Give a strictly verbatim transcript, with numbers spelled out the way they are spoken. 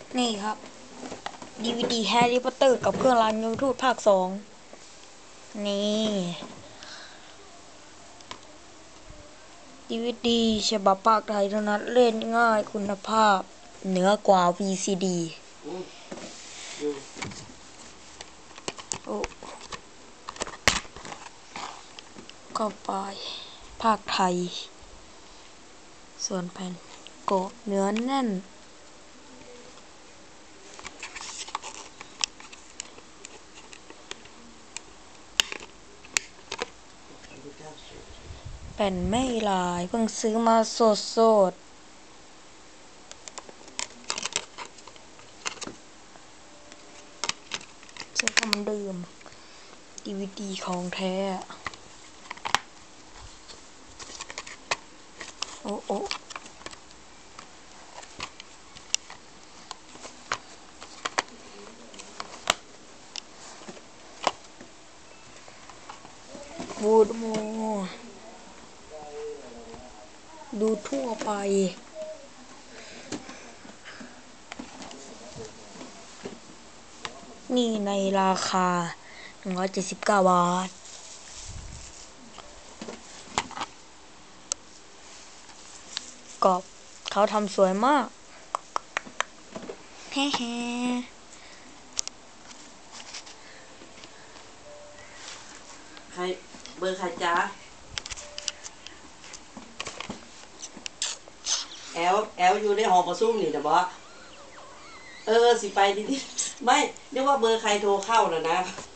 นี่ครับ ดี วี ดี แฮร์รี่พอตเตอร์กับเครื่องรางยมทูตภาคสองนี่ ดี วี ดี ฉบับภาคไทยเท่านั้นเล่นง่ายคุณภาพเหนือกว่า วี ซี ดี โอ้ก็ไปภาคไทย ส่วนแผ่นกรอบเนื้อแน่นแผ่นไม่ลายเพิ่งซื้อมาสดสดใช้คำเดิม ดี วี ดี ของแท้โอ้โอ้บูดโมดูทั่วไปนี่ในราคาหนึ่งร้อยเจ็ดสิบเก้าบาทกรอบเขาทำสวยมากแฮ่แฮ่ใครเบอร์ใครจ้าแอลแอลอยู่ในหอประชุมนี่นะบอสเออสิไปดิดิไม่เรียกว่าเบอร์ใครโทรเข้านะนะ